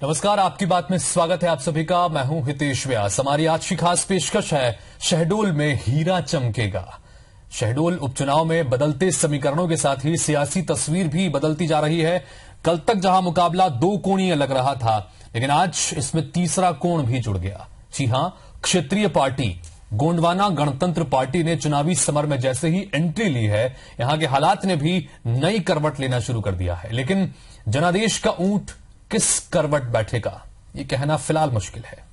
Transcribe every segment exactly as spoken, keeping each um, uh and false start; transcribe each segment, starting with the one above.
नमस्कार, आपकी बात में स्वागत है आप सभी का। मैं हूं हितेश व्यास। हमारी आज की खास पेशकश है शहडोल में हीरा चमकेगा। शहडोल उपचुनाव में बदलते समीकरणों के साथ ही सियासी तस्वीर भी बदलती जा रही है। कल तक जहां मुकाबला दो कोणीय लग रहा था, लेकिन आज इसमें तीसरा कोण भी जुड़ गया। जी हां, क्षेत्रीय पार्टी गोंडवाना गणतंत्र पार्टी ने चुनावी समर में जैसे ही एंट्री ली है, यहां के हालात ने भी नई करवट लेना शुरू कर दिया है। लेकिन जनादेश का ऊंट किस करवट बैठेगा, ये कहना फिलहाल मुश्किल है।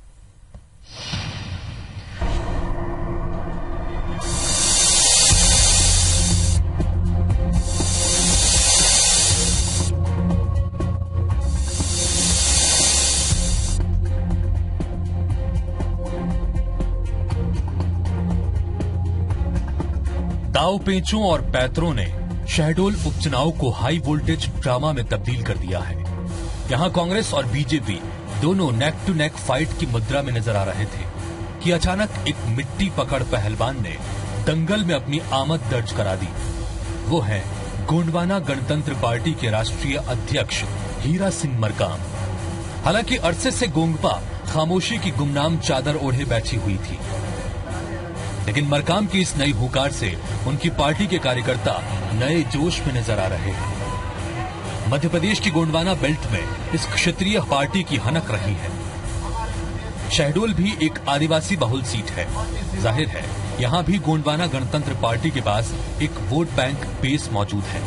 दाव पेंचों और पैतरों ने शहडोल उपचुनाव को हाई वोल्टेज ड्रामा में तब्दील कर दिया है। यहां कांग्रेस और बीजेपी दोनों नेक टू नेक फाइट की मुद्रा में नजर आ रहे थे कि अचानक एक मिट्टी पकड़ पहलवान ने दंगल में अपनी आमद दर्ज करा दी। वो है गोंडवाना गणतंत्र पार्टी के राष्ट्रीय अध्यक्ष हीरा सिंह मरकाम। हालांकि अरसे से गोंगपा खामोशी की गुमनाम चादर ओढ़े बैठी हुई थी, लेकिन मरकाम की इस नई हुंकार से उनकी पार्टी के कार्यकर्ता नए जोश में नजर आ रहे हैं। मध्य प्रदेश की गोंडवाना बेल्ट में इस क्षेत्रीय पार्टी की हनक रही है। शहडोल भी एक आदिवासी बहुल सीट है। जाहिर है यहां भी गोंडवाना गणतंत्र पार्टी के पास एक वोट बैंक बेस मौजूद है।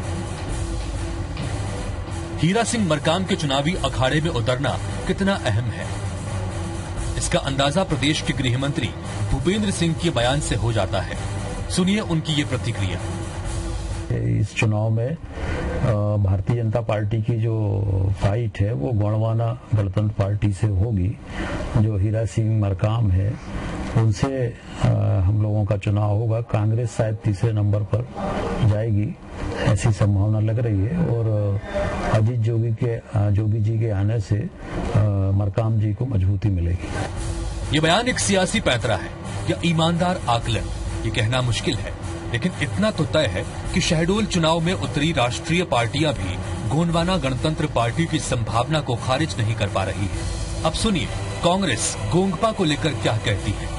हीरा सिंह मरकाम के चुनावी अखाड़े में उतरना कितना अहम है, इसका अंदाजा प्रदेश के गृह मंत्री भूपेंद्र सिंह के बयान से हो जाता है। सुनिए उनकी ये प्रतिक्रिया। इस चुनाव में भारतीय जनता पार्टी की जो फाइट है वो गोंडवाना गणतंत्र पार्टी से होगी। जो हीरा सिंह मरकाम है उनसे हम लोगों का चुनाव होगा। कांग्रेस शायद तीसरे नंबर पर जाएगी, ऐसी संभावना लग रही है। और अजीत जोगी के जोगी जी के आने से मरकाम जी को मजबूती मिलेगी। ये बयान एक सियासी पैंतरा है या ईमानदार आकलन, ये कहना मुश्किल है, लेकिन इतना तो तय है कि शहडोल चुनाव में उतरी राष्ट्रीय पार्टियां भी गोंडवाना गणतंत्र पार्टी की संभावना को खारिज नहीं कर पा रही है। अब सुनिए कांग्रेस गोंगपा को लेकर क्या कहती है।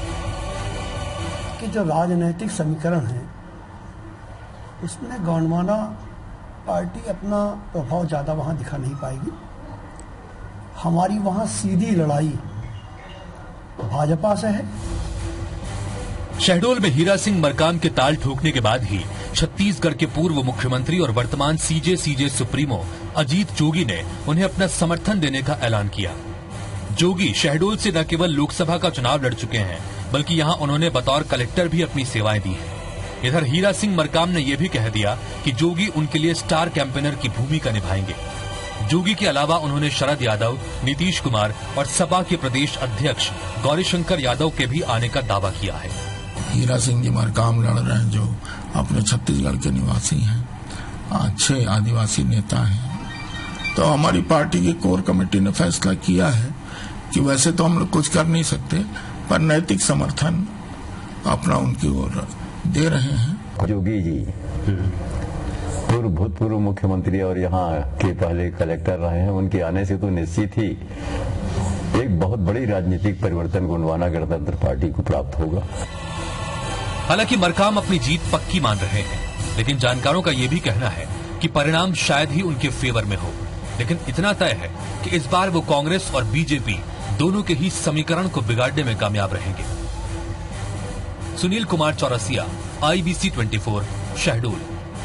कि जो राजनीतिक समीकरण है उसमें गोंडवाना पार्टी अपना प्रभाव ज्यादा वहां दिखा नहीं पाएगी। हमारी वहां सीधी लड़ाई भाजपा से है। शहडोल में हीरा सिंह मरकाम के ताल ठोकने के बाद ही छत्तीसगढ़ के पूर्व मुख्यमंत्री और वर्तमान सीजे सीजे सुप्रीमो अजीत जोगी ने उन्हें अपना समर्थन देने का ऐलान किया। जोगी शहडोल से न केवल लोकसभा का चुनाव लड़ चुके हैं, बल्कि यहां उन्होंने बतौर कलेक्टर भी अपनी सेवाएं दी हैं। इधर हीरा सिंह मरकाम ने यह भी कह दिया कि जोगी उनके लिए स्टार कैंपेनर की भूमिका निभाएंगे। जोगी के अलावा उन्होंने शरद यादव, नीतीश कुमार और सपा के प्रदेश अध्यक्ष गौरीशंकर यादव के भी आने का दावा किया है। हीरा सिंह जी मरकाम लड़ रहे हैं, जो अपने छत्तीसगढ़ के निवासी हैं, अच्छे आदिवासी नेता हैं। तो हमारी पार्टी की कोर कमेटी ने फैसला किया है कि वैसे तो हम लोग कुछ कर नहीं सकते, पर नैतिक समर्थन अपना उनकी ओर दे रहे हैं। जोगी जी पूर्व भूतपूर्व मुख्यमंत्री और यहाँ के पहले कलेक्टर रहे हैं, उनके आने से तो निश्चित ही एक बहुत बड़ी राजनीतिक परिवर्तन गोंडवाना गणतंत्र पार्टी को प्राप्त होगा। हालांकि मरकाम अपनी जीत पक्की मान रहे हैं, लेकिन जानकारों का यह भी कहना है कि परिणाम शायद ही उनके फेवर में हो। लेकिन इतना तय है कि इस बार वो कांग्रेस और बीजेपी दोनों के ही समीकरण को बिगाड़ने में कामयाब रहेंगे। सुनील कुमार चौरसिया, आईबीसी चौबीस, शहडोल।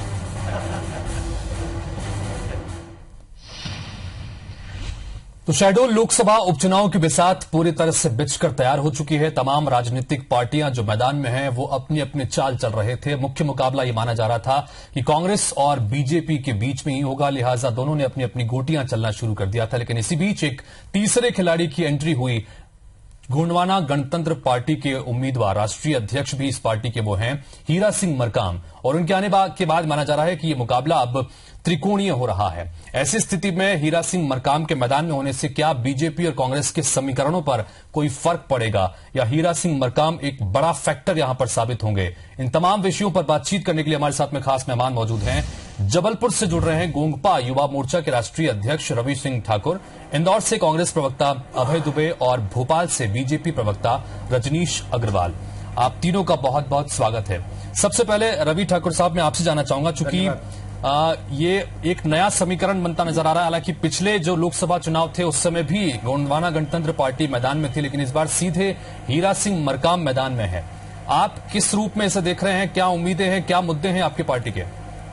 तो शहडोल लोकसभा उपचुनाव की बिसात पूरी तरह से बिछकर तैयार हो चुकी है। तमाम राजनीतिक पार्टियां जो मैदान में हैं वो अपनी अपनी चाल चल रहे थे। मुख्य मुकाबला ये माना जा रहा था कि कांग्रेस और बीजेपी के बीच में ही होगा, लिहाजा दोनों ने अपनी अपनी गोटियां चलना शुरू कर दिया था। लेकिन इसी बीच एक तीसरे खिलाड़ी की एंट्री हुई। गोंडवाना गणतंत्र पार्टी के उम्मीदवार, राष्ट्रीय अध्यक्ष भी इस पार्टी के वो हैं हीरा सिंह मरकाम, और उनके आने के बाद माना जा रहा है कि ये मुकाबला अब त्रिकोणीय हो रहा है। ऐसी स्थिति में हीरा सिंह मरकाम के मैदान में होने से क्या बीजेपी और कांग्रेस के समीकरणों पर कोई फर्क पड़ेगा, या हीरा सिंह मरकाम एक बड़ा फैक्टर यहां पर साबित होंगे? इन तमाम विषयों पर बातचीत करने के लिए हमारे साथ में खास मेहमान मौजूद हैं। जबलपुर से जुड़ रहे हैं गोंगपा युवा मोर्चा के राष्ट्रीय अध्यक्ष रवि सिंह ठाकुर, इंदौर से कांग्रेस प्रवक्ता अभय दुबे और भोपाल से बीजेपी प्रवक्ता रजनीश अग्रवाल। आप तीनों का बहुत बहुत स्वागत है। सबसे पहले रवि ठाकुर साहब, मैं आपसे जानना चाहूंगा, चूंकि आ, ये एक नया समीकरण बनता नजर आ रहा है। हालांकि पिछले जो लोकसभा चुनाव थे उस समय भी गोंडवाना गणतंत्र पार्टी मैदान में थी, लेकिन इस बार सीधे हीरा सिंह मरकाम मैदान में है। आप किस रूप में इसे देख रहे हैं? क्या उम्मीदें हैं, क्या मुद्दे हैं आपकी पार्टी के?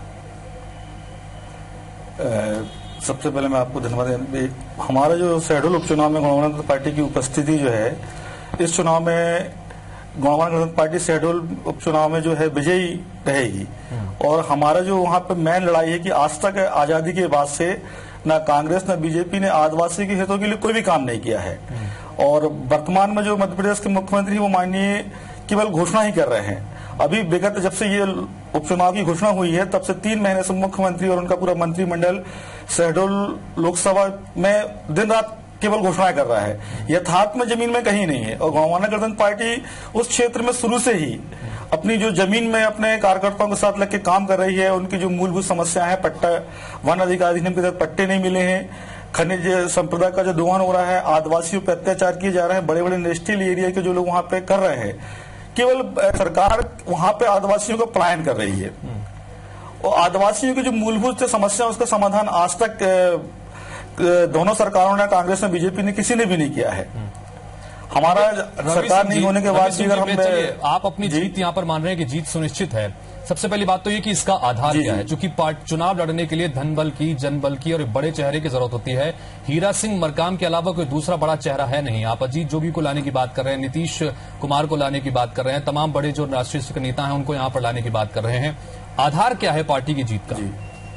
सबसे पहले मैं आपको धन्यवाद। हमारा जो शहडोल उपचुनाव में गोंडवाना पार्टी की उपस्थिति जो है, इस चुनाव में गोंडवाना पार्टी शहडोल उपचुनाव में जो है विजयी रहेगी। और हमारा जो वहां पे मेन लड़ाई है कि आज तक आजादी के बाद से न कांग्रेस न बीजेपी ने आदिवासी के हितों के लिए कोई भी काम नहीं किया है। और वर्तमान में जो मध्य प्रदेश के मुख्यमंत्री वो माननीय केवल घोषणा ही कर रहे हैं। अभी विगत जब से ये उपचुनाव की घोषणा हुई है तब से तीन महीने से मुख्यमंत्री और उनका पूरा मंत्रिमंडल शहडोल लोकसभा में दिन रात केवल घोषणाएं कर रहा है, यथार्थ में जमीन में कहीं नहीं है। और गोंडवाना गणतंत्र पार्टी उस क्षेत्र में शुरू से ही अपनी जो जमीन में अपने कार्यकर्ताओं के साथ लगकर काम कर रही है। उनकी जो मूलभूत समस्या है, पट्टा वन अधिकार अधिनियम के तहत पट्टे नहीं मिले हैं, खनिज संपदा का जो दोहन हो रहा है, आदिवासियों पर अत्याचार किए जा रहे हैं, बड़े बड़े इंडस्ट्रियल एरिया के जो लोग वहां पे कर रहे हैं, केवल सरकार वहां पे आदिवासियों का पलायन कर रही है। और आदिवासियों की जो मूलभूत समस्या उसका समाधान आज तक दोनों सरकारों ने, कांग्रेस ने, बीजेपी ने, किसी ने भी नहीं किया है। हमारा सरकार नहीं होने के बाद भी अगर हम आप अपनी जीत यहां पर मान रहे हैं कि जीत सुनिश्चित है, सबसे पहली बात तो ये कि इसका आधार क्या है? चूंकि चुनाव लड़ने के लिए धन बल की, जनबल की और एक बड़े चेहरे की जरूरत होती है। हीरा सिंह मरकाम के अलावा कोई दूसरा बड़ा चेहरा है नहीं। आप अजीत जोगी को लाने की बात कर रहे हैं, नीतीश कुमार को लाने की बात कर रहे हैं, तमाम बड़े जो राष्ट्रीय नेता हैं उनको यहां पर लाने की बात कर रहे हैं। आधार क्या है पार्टी की जीत का?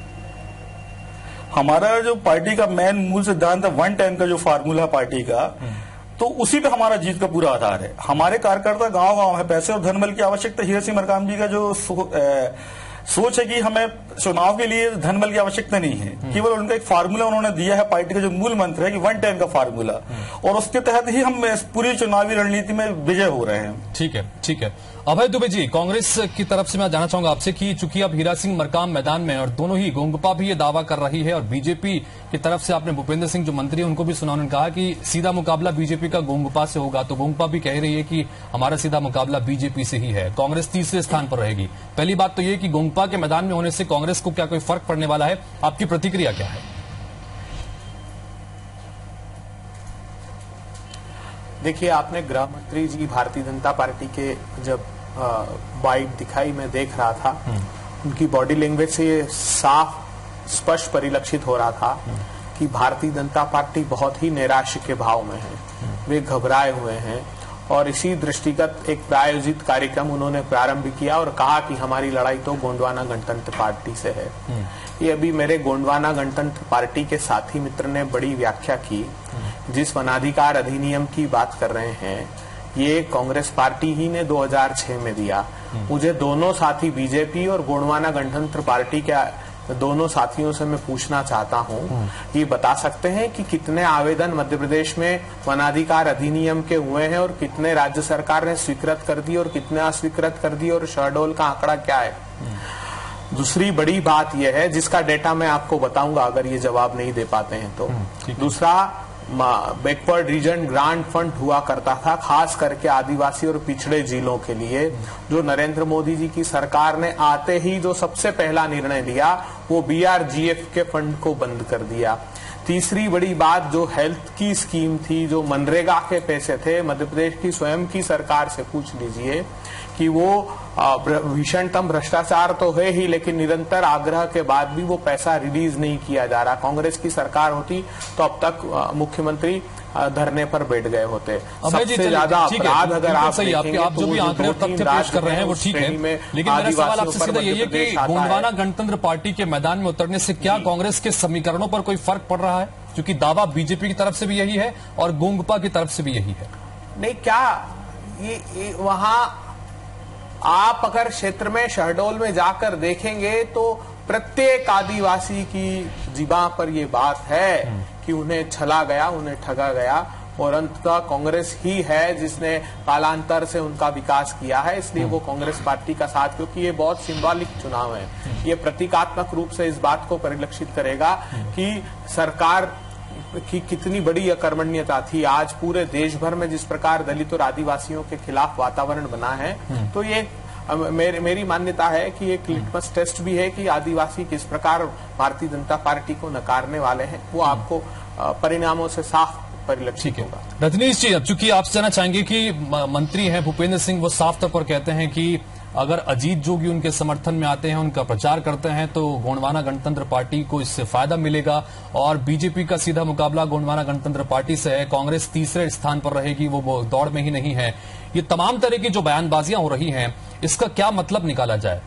हमारा जो पार्टी का मेन मूल सिद्धांत है वन टेन का जो फार्मूला है पार्टी का, तो उसी पे हमारा जीत का पूरा आधार है। हमारे कार्यकर्ता गांव गांव है, पैसे और धनबल की आवश्यकता हीरा सिंह मरकाम जी का जो सो, ए, सोच है कि हमें चुनाव के लिए धनबल की आवश्यकता नहीं है, केवल उनका एक फार्मूला उन्होंने दिया है। पार्टी का जो मूल मंत्र है कि वन टेन का फार्मूला, और उसके तहत ही हम पूरी चुनावी रणनीति में विजय हो रहे हैं। ठीक है, ठीक है। अभय दुबे जी, कांग्रेस की तरफ से मैं जानना चाहूंगा आपसे कि चूंकि अब हीरा सिंह मरकाम मैदान में और दोनों ही गोंगपा भी ये दावा कर रही है और बीजेपी की तरफ से आपने भूपेंद्र सिंह जो मंत्री है उनको भी सुना, उन्होंने कहा कि सीधा मुकाबला बीजेपी का गोंगपा से होगा, तो गोंगपा भी कह रही है कि हमारा सीधा मुकाबला बीजेपी से ही है। कांग्रेस तीसरे स्थान पर रहेगी। पहली बात तो ये कि गोंगपा के मैदान में होने से कांग्रेस को क्या कोई फर्क पड़ने वाला है? आपकी प्रतिक्रिया क्या है? देखिए, आपने गृह मंत्री जी भारतीय जनता पार्टी के जब बाइट दिखाई, मैं देख रहा था, उनकी बॉडी लैंग्वेज से ये साफ स्पष्ट परिलक्षित हो रहा था कि भारतीय जनता पार्टी बहुत ही निराश के भाव में है, वे घबराए हुए हैं। और इसी दृष्टिगत एक प्रायोजित कार्यक्रम उन्होंने प्रारंभ किया और कहा कि हमारी लड़ाई तो गोंडवाना गणतंत्र पार्टी से है। ये अभी मेरे गोंडवाना गणतंत्र पार्टी के साथी मित्र ने बड़ी व्याख्या की। जिस वनाधिकार अधिनियम की बात कर रहे हैं, ये कांग्रेस पार्टी ही ने दो हज़ार छह में दिया। मुझे दोनों साथी बीजेपी और गोंडवाना गणतंत्र पार्टी के दोनों साथियों से मैं पूछना चाहता हूं, ये बता सकते हैं कि कितने आवेदन मध्य प्रदेश में वनाधिकार अधिनियम के हुए हैं और कितने राज्य सरकार ने स्वीकृत कर दी और कितने अस्वीकृत कर दी, और शहडोल का आंकड़ा क्या है? दूसरी बड़ी बात यह है, जिसका डेटा मैं आपको बताऊंगा अगर ये जवाब नहीं दे पाते हैं तो। दूसरा, बैकवर्ड रीजन ग्रांट फंड हुआ करता था खास करके आदिवासी और पिछड़े जिलों के लिए, जो नरेंद्र मोदी जी की सरकार ने आते ही जो सबसे पहला निर्णय लिया वो बीआरजीएफ के फंड को बंद कर दिया। तीसरी बड़ी बात, जो हेल्थ की स्कीम थी, जो मनरेगा के पैसे थे, मध्य प्रदेश की स्वयं की सरकार से पूछ लीजिए कि वो भीषणतम भ्रष्टाचार तो है ही, लेकिन निरंतर आग्रह के बाद भी वो पैसा रिलीज नहीं किया जा रहा। कांग्रेस की सरकार होती तो अब तक मुख्यमंत्री धरने पर बैठ गए होते। सबसे ज्यादा अपराध अगर आप देखेंगे आप जो भी आंकड़े तथ्य पेश कर रहे हैं वो ठीक है, लेकिन मेरा सवाल आपसे सीधा यही है कि गोंडवाना गणतंत्र पार्टी के मैदान में उतरने से क्या कांग्रेस के समीकरणों पर कोई फर्क पड़ रहा है? क्योंकि दावा बीजेपी की तरफ से भी यही है और गोंगपा की तरफ से भी यही है। नहीं, क्या ये, ये वहां आप अगर क्षेत्र में शहडोल में जाकर देखेंगे तो प्रत्येक आदिवासी की जिबा पर ये बात है कि उन्हें छला गया, उन्हें ठगा गया। और अंततः कांग्रेस ही है जिसने कालांतर से उनका विकास किया है, इसलिए वो कांग्रेस पार्टी का साथ, क्योंकि ये बहुत सिंबॉलिक चुनाव है, ये प्रतीकात्मक रूप से इस बात को परिलक्षित करेगा कि सरकार की कितनी बड़ी अकर्मण्यता थी। आज पूरे देश भर में जिस प्रकार दलित और आदिवासियों के खिलाफ वातावरण बना है, तो ये मेरी, मेरी मान्यता है कि एक लिटमस टेस्ट भी है कि आदिवासी किस प्रकार भारतीय जनता पार्टी को नकारने वाले हैं, वो आपको परिणामों से साफ परिलक्षित होगा। रजनीश जी, अब चूंकि आप जाना चाहेंगे कि मंत्री हैं भूपेंद्र सिंह, वो साफ तौर पर कहते हैं कि अगर अजीत जोगी उनके समर्थन में आते हैं, उनका प्रचार करते हैं, तो गोंडवाना गणतंत्र पार्टी को इससे फायदा मिलेगा और बीजेपी का सीधा मुकाबला गोंडवाना गणतंत्र पार्टी से है। कांग्रेस तीसरे स्थान पर रहेगी, वो दौड़ में ही नहीं है। ये तमाम तरह की जो बयानबाजियां हो रही हैं, इसका क्या मतलब निकाला जाए?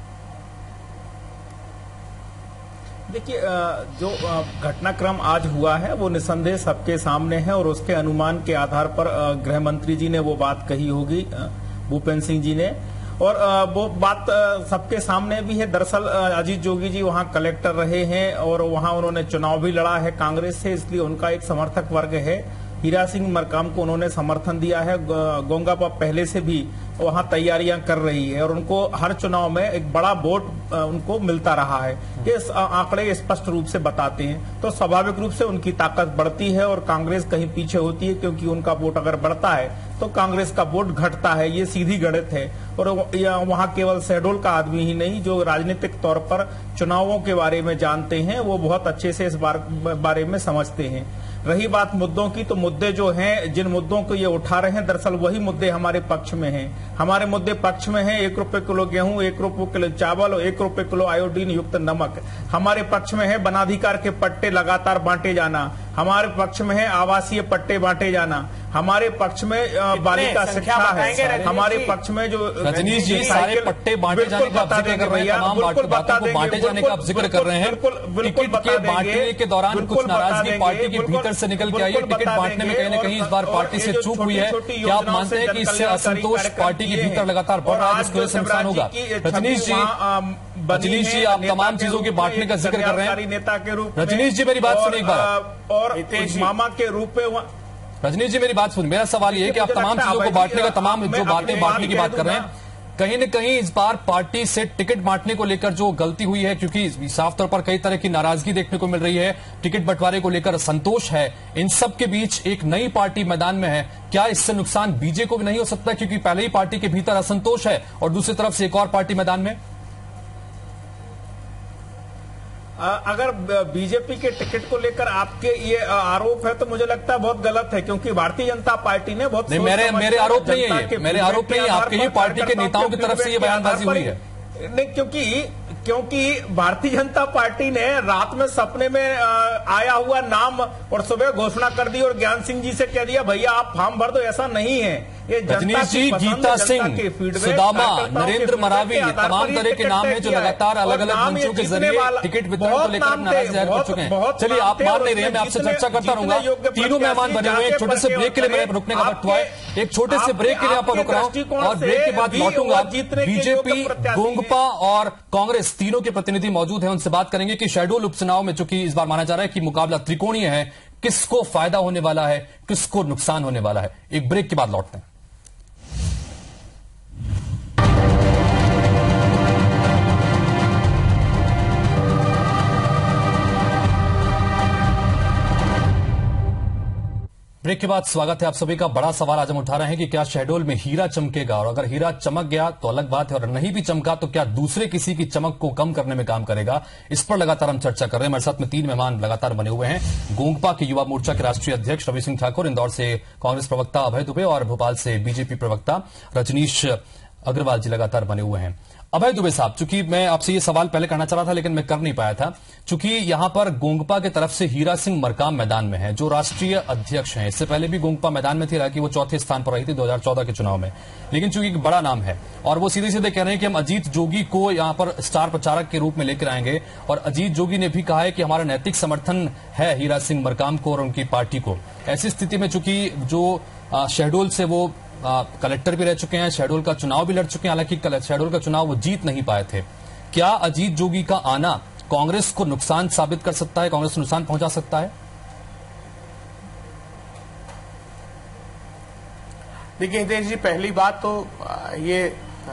देखिए, जो घटनाक्रम आज हुआ है वो निसंदेह सबके सामने है और उसके अनुमान के आधार पर गृह मंत्री जी ने वो बात कही होगी, भूपेंद्र सिंह जी ने, और वो बात सबके सामने भी है। दरअसल अजीत जोगी जी वहां कलेक्टर रहे हैं और वहां उन्होंने चुनाव भी लड़ा है कांग्रेस से, इसलिए उनका एक समर्थक वर्ग है। हीरा सिंह मरकाम को उन्होंने समर्थन दिया है। गोंगापा पहले से भी वहां तैयारियां कर रही है और उनको हर चुनाव में एक बड़ा वोट उनको मिलता रहा है। ये आंकड़े स्पष्ट रूप से बताते हैं, तो स्वाभाविक रूप से उनकी ताकत बढ़ती है और कांग्रेस कहीं पीछे होती है, क्योंकि उनका वोट अगर बढ़ता है तो कांग्रेस का वोट घटता है। ये सीधी गणित है। और वहां केवल शहडोल का आदमी ही नहीं, जो राजनीतिक तौर पर चुनावों के बारे में जानते हैं, वो बहुत अच्छे से इस बारे में समझते हैं। रही बात मुद्दों की, तो मुद्दे जो हैं, जिन मुद्दों को ये उठा रहे हैं, दरअसल वही मुद्दे हमारे पक्ष में हैं। हमारे मुद्दे पक्ष में हैं एक रुपए किलो गेहूं, एक रुपए किलो चावल और एक रुपए किलो आयोडीन युक्त नमक। हमारे पक्ष में है वनाधिकार के पट्टे लगातार बांटे जाना। हमारे पक्ष में है आवासीय पट्टे बांटे जाना। हमारे पक्ष में बालिका शिक्षा है। हमारे पक्ष में जो रजनीश जी सारे पट्टे बांटे जाने का जिक्र कर रहे हैं, तमाम बातों को बांटे जाने का जिक्र कर रहे हैं। टिकट के बांटने के दौरान कुछ नाराजगी पार्टी के भीतर से निकल के आई है। टिकट बांटने में कहीं न कहीं इस बार पार्टी से चूक हुई है। क्या आप मानते हैं कि इससे असंतोष पार्टी के भीतर लगातार बढ़ रहा है, जिसको नुकसान होगा? रजनीश जी, रजनीश जी, आप तमाम चीजों के बांटने का जिक्र कर रहे हैं नेता के रूप। रजनीश जी मेरी बात सुनिए एक बार, और मामा के रूप में। रजनीश जी मेरी बात सुनिए, मेरा सवाल ये है कि आप तमाम चीजों को बांटने का, तमाम जो बातें बांटने की बात कर रहे हैं, कहीं न कहीं इस बार पार्टी से टिकट बांटने को लेकर जो गलती हुई है, क्योंकि साफ तौर पर कई तरह की नाराजगी देखने को मिल रही है, टिकट बंटवारे को लेकर असंतोष है, इन सब के बीच एक नई पार्टी मैदान में है, क्या इससे नुकसान बीजेपी को भी नहीं हो सकता, क्योंकि पहले ही पार्टी के भीतर असंतोष है और दूसरी तरफ से एक और पार्टी मैदान में? अगर बीजेपी के टिकट को लेकर आपके ये आरोप है तो मुझे लगता है बहुत गलत है, क्योंकि भारतीय जनता पार्टी ने बहुत नहीं, मेरे मेरे आरोप नहीं है ये, मेरे आरोप नहीं है, आपके ही पार्टी के नेताओं की तरफ से ये बयानबाजी हुई है। नहीं, क्योंकि क्योंकि भारतीय जनता पार्टी ने रात में सपने में आया हुआ नाम और सुबह घोषणा कर दी और ज्ञान सिंह जी से कह दिया भैया आप फॉर्म भर दो, ऐसा नहीं है। ये रजनीश जी, गीता सिंह, सुदामा, नरेंद्र मरावी, तमाम तरह के नाम हैं जो लगातार अलग अलग मंचों के जरिए टिकट वितरण को लेकर नाराज जाहिर कर चुके हैं। चलिए, आप मान नहीं रहे, मैं आपसे चर्चा करता रहूंगा। तीनों मेहमान बने हुए हैं, एक छोटे से ब्रेक के लिए मेरे रुकने का वक्त हुआ है, एक छोटे से ब्रेक के लिए यहाँ पर रुक रहा हूँ और ब्रेक के बाद लौटूंगा। बीजेपी, गोंगपा और कांग्रेस तीनों के प्रतिनिधि मौजूद हैं, उनसे बात करेंगे कि शहडोल उपचुनाव में चूंकि इस बार माना जा रहा है कि मुकाबला त्रिकोणीय है, किसको फायदा होने वाला है, किसको नुकसान होने वाला है। एक ब्रेक के बाद लौटते हैं। ब्रेक के बाद स्वागत है आप सभी का। बड़ा सवाल आज हम उठा रहे हैं कि क्या शहडोल में हीरा चमकेगा, और अगर हीरा चमक गया तो अलग बात है, और नहीं भी चमका तो क्या दूसरे किसी की चमक को कम करने में काम करेगा? इस पर लगातार हम चर्चा कर रहे हैं। हमारे साथ में तीन मेहमान लगातार बने हुए हैं। गोंगपा के युवा मोर्चा के राष्ट्रीय अध्यक्ष रवि सिंह ठाकुर, इंदौर से कांग्रेस प्रवक्ता अभय दुबे और भोपाल से बीजेपी प्रवक्ता रजनीश अग्रवाल जी लगातार बने हुए हैं। अभय दुबे साहब, चूंकि मैं आपसे ये सवाल पहले करना चाह रहा था लेकिन मैं कर नहीं पाया था, चूंकि यहां पर गोंगपा की तरफ से हीरा सिंह मरकाम मैदान में है जो राष्ट्रीय अध्यक्ष हैं। इससे पहले भी गोंगपा मैदान में थी, हालांकि वो चौथे स्थान पर रही थी दो हज़ार चौदह के चुनाव में, लेकिन चूंकि एक बड़ा नाम है और वो सीधे सीधे कह रहे हैं कि हम अजीत जोगी को यहां पर स्टार प्रचारक के रूप में लेकर आएंगे, और अजीत जोगी ने भी कहा है कि हमारा नैतिक समर्थन है हीरा सिंह मरकाम को और उनकी पार्टी को। ऐसी स्थिति में चूंकि जो शहडोल से वो आ, कलेक्टर भी रह चुके हैं, शहडोल का चुनाव भी लड़ चुके हैं, हालांकि शहडोल का चुनाव वो जीत नहीं पाए थे, क्या अजीत जोगी का आना कांग्रेस को नुकसान साबित कर सकता है, कांग्रेस को नुकसान पहुंचा सकता है? देखिए हितेश जी, पहली बात तो ये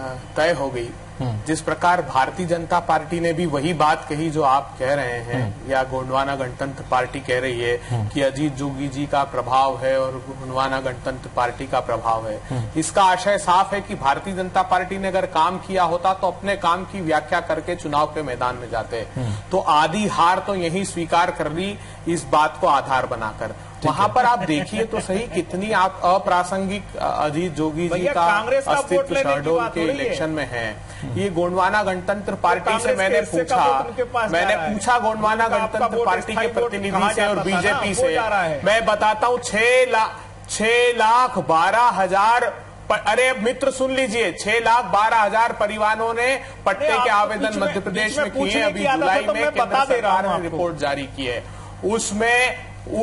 तय हो गई, जिस प्रकार भारतीय जनता पार्टी ने भी वही बात कही जो आप कह रहे हैं या गोंडवाना गणतंत्र पार्टी कह रही है कि अजीत जोगी जी का प्रभाव है और गोंडवाना गणतंत्र पार्टी का प्रभाव है। इसका आशय साफ है कि भारतीय जनता पार्टी ने अगर काम किया होता तो अपने काम की व्याख्या करके चुनाव के मैदान में जाते, तो आधी हार तो यही स्वीकार कर ली इस बात को आधार बनाकर। वहां पर आप देखिए तो सही कितनी आप अप्रासंगिक अजीत जोगी जी का अस्तित्व शहडोल के इलेक्शन में है। ये गोंडवाना गणतंत्र पार्टी से मैंने पूछा मैंने पूछा गोंडवाना गणतंत्र पार्टी के प्रतिनिधि से और बीजेपी से, मैं बताता हूँ छह लाख छह लाख बारह हजार अरे मित्र सुन लीजिए, छह लाख बारह हजार परिवारों ने पट्टे के आवेदन मध्य प्रदेश में किए। अभी जुलाई में केंद्र सरकार ने रिपोर्ट जारी की है, उसमें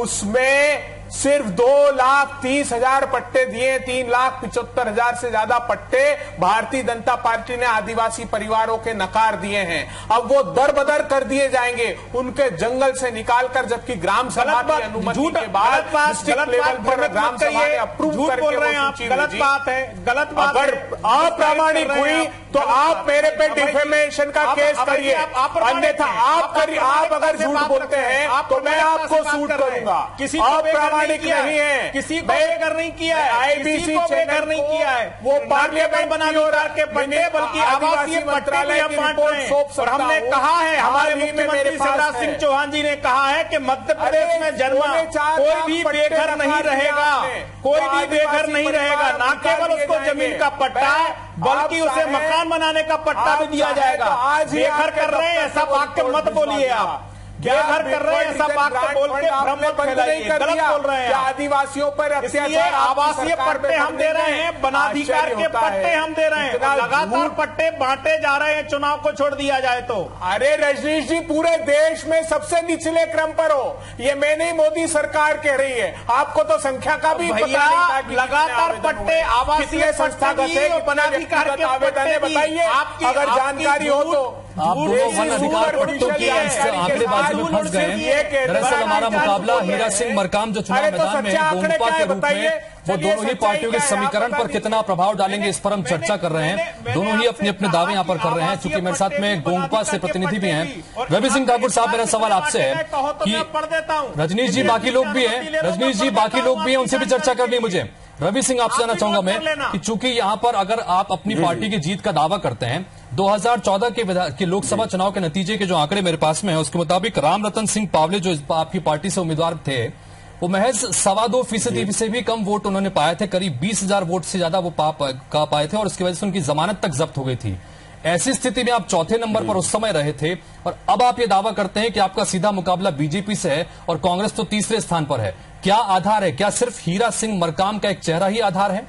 उसमें सिर्फ दो लाख तीस हजार पट्टे दिए, तीन लाख पिचहत्तर हजार से ज्यादा पट्टे भारतीय जनता पार्टी ने आदिवासी परिवारों के नकार दिए हैं। अब वो दर बदर कर दिए जाएंगे उनके जंगल से निकालकर, जबकि ग्राम सभा की अनुमति के बाद डिस्ट्रिक्ट लेवल पर ग्राम सभा ने अप्रूव करके वो सूची गलत बात है, गलत बात। अगर अप्रामाणिक हुई तो आप मेरे पे डिफेमेशन का केस करिए, अन्यथा आप करिए। आप अगर झूठ बोलते हैं तो मैं आपको सूट करूंगा। किसी अप्रामाणिक नहीं है, किसी को बेघर नहीं किया है, आईबीसी बेघर नहीं किया है, वो पार्लियामेंट बनाने के पट्टे बल्कि आवासीय मंत्रालय की रिपोर्ट। और हमने कहा है, हमारे मुख्यमंत्री शिवराज सिंह चौहान जी ने कहा है कि मध्य प्रदेश में जन्मा कोई भी बेघर नहीं रहेगा, कोई भी बेघर नहीं रहेगा। न केवल उसको जमीन का पट्टा बल्कि उसे मकान बनाने का पट्टा भी दिया जाएगा। बेघर कर रहे हैं ऐसा वाक्य मत बोलिए आप, बेघर कर रहे हैं ऐसा वाक्य बोल के भ्रम मत फैलाइए, गलत बोल रहे हैं। आदिवासियों पर अत्याचार, आवासीय पट्टे हम दे रहे हैं, वनाधिकार के पट्टे हम दे रहे हैं, लगातार पट्टे बांटे जा रहे हैं चुनाव को छोड़ दिया जाए तो। अरे रजनीश जी, पूरे देश में सबसे निचले क्रम पर हो, ये मैं नहीं मोदी सरकार कह रही है। आपको तो संख्या का भी पता नहीं था कि लगातार पट्टे आवासीय संस्थागत है, वनाधिकार के आवेदन बताइए अगर जानकारी हो तो। आप दोनों वन अधिकार पट्टों की आंकड़ेबाजी में फंस गए हैं। दरअसल हमारा मुकाबला हीरा सिंह मरकाम जो चुनाव मैदान में है गोंगपा के रूप में, वो दोनों ही पार्टियों के समीकरण पर कितना प्रभाव डालेंगे इस पर हम चर्चा कर रहे हैं। दोनों ही अपने अपने दावे यहाँ पर कर रहे हैं। चूंकि मेरे साथ में गोंगपा से प्रतिनिधि भी हैं रवि सिंह ठाकुर साहब, मेरा सवाल आपसे है कि रजनीश जी बाकी लोग भी हैं, रजनीश जी बाकी लोग भी हैं, उनसे भी चर्चा करनी है मुझे। रवि सिंह आपसे जानना चाहूंगा मैं कि चूंकि यहाँ पर अगर आप अपनी पार्टी की जीत का दावा करते हैं, दो हज़ार चौदह के, के लोकसभा चुनाव के नतीजे के जो आंकड़े मेरे पास में है उसके मुताबिक राम रतन सिंह पावले जो आपकी पार्टी से उम्मीदवार थे वो महज सवा दो फीसदी से भी कम वोट उन्होंने पाए थे, करीब बीस हजार वोट से ज्यादा वो पा, पा पाए थे और उसकी वजह से उनकी जमानत तक जब्त हो गई थी। ऐसी स्थिति में आप चौथे नंबर पर उस समय रहे थे और अब आप ये दावा करते हैं कि आपका सीधा मुकाबला बीजेपी से है और कांग्रेस तो तीसरे स्थान पर है। क्या आधार है? क्या सिर्फ हीरा सिंह मरकाम का एक चेहरा ही आधार है?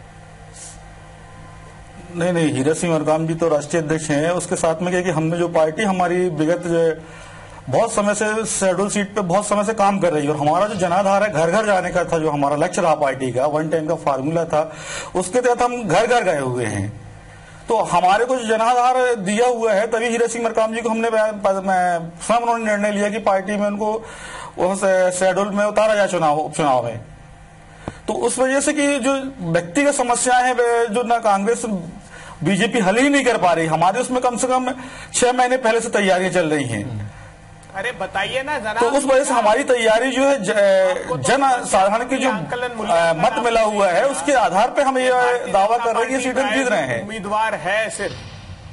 नहीं नहीं, हीरा सिंह मरकाम जी तो राष्ट्रीय अध्यक्ष हैं। उसके साथ में क्या कि हमने जो पार्टी हमारी विगत बहुत समय से शेड्यूल सीट पे बहुत समय से काम कर रही है और हमारा जो जनाधार है घर घर जाने का था, जो हमारा लक्ष्य रहा पार्टी का, वन टाइम का फार्मूला था, उसके तहत हम घर घर गए हुए हैं। तो हमारे को जो जनाधार दिया हुआ है तभी हीरा सिंह मरकाम जी को हमने स्वयं उन्होंने निर्णय लिया कि पार्टी में उनको शेड्यूल में उतारा जाए चुनाव उपचुनाव में। तो उस वजह से कि जो व्यक्तिगत समस्याएं हैं जो ना कांग्रेस बीजेपी हल ही नहीं कर पा रही, हमारे उसमें कम से कम छह महीने पहले से तैयारियां चल रही हैं। अरे बताइए ना जरा। तो उस वजह से हमारी तैयारी जो है जन साधारण की जो मत मिला हुआ है उसके आधार पे हम ये दावा कर रहे हैं कि सीटें जीत रहे हैं। उम्मीदवार है सिर्फ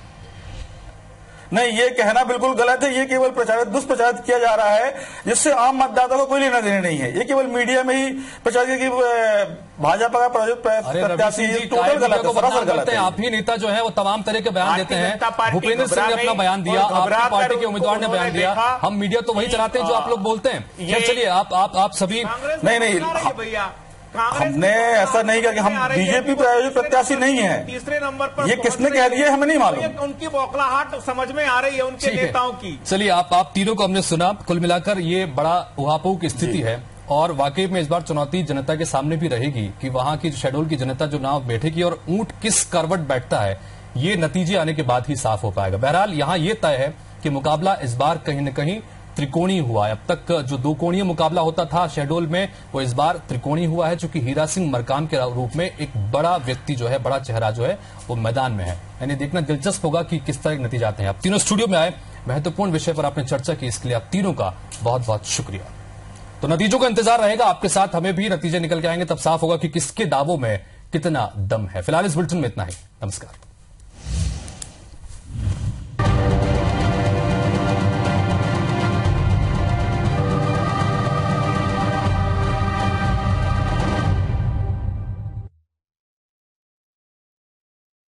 नहीं, ये कहना बिल्कुल गलत है। ये केवल प्रचारित दुष्प्रचारित किया जा रहा है जिससे आम मतदाता को कोई लेना देना नहीं है। ये केवल मीडिया में ही प्रचार किया कि भाजपा का प्रत्याशी टोटल गलत है, सरासर गलत है। आप ही नेता जो है वो तमाम तरह के बयान देते हैं। भूपेंद्र सिंह ने अपना बयान दिया, आपकी पार्टी के उम्मीदवार ने बयान दिया, हम मीडिया तो वही चलाते हैं जो आप लोग बोलते हैं। चलिए आप आप आप सभी नहीं नहीं भैया, हमने ऐसा नहीं किया कि हम बीजेपी प्रायोजित प्रत्याशी नहीं है। तीसरे नंबर पर ये किसने कह दिया हमें नहीं मालूम। उनकी बौखलाहट समझ में आ रही है उनके नेताओं की। चलिए आप आप तीनों को हमने सुना, कुल मिलाकर ये बड़ा उहापोह की स्थिति है और वाकई में इस बार चुनौती जनता के सामने भी रहेगी कि वहां की शेड्यूल की जनता जो नाव बैठेगी और ऊंट किस करवट बैठता है ये नतीजे आने के बाद ही साफ हो पाएगा। बहरहाल यहां ये तय है कि मुकाबला इस बार कहीं न कहीं त्रिकोणीय हुआ है। अब तक जो दो कोणीय मुकाबला होता था शहडोल में, वो इस बार त्रिकोणीय हुआ है, क्योंकि हीरा सिंह मरकाम के रूप में एक बड़ा व्यक्ति जो है, बड़ा चेहरा जो है वो मैदान में है। यानी देखना दिलचस्प होगा कि किस तरह के नतीजे आते हैं। आप तीनों स्टूडियो में आए, महत्वपूर्ण विषय पर आपने चर्चा की, इसके लिए आप तीनों का बहुत बहुत शुक्रिया। तो नतीजों का इंतजार रहेगा आपके साथ, हमें भी नतीजे निकल के आएंगे, तब साफ होगा कि किसके दावों में कितना दम है। फिलहाल इस बुलेटिन में इतना ही। नमस्कार।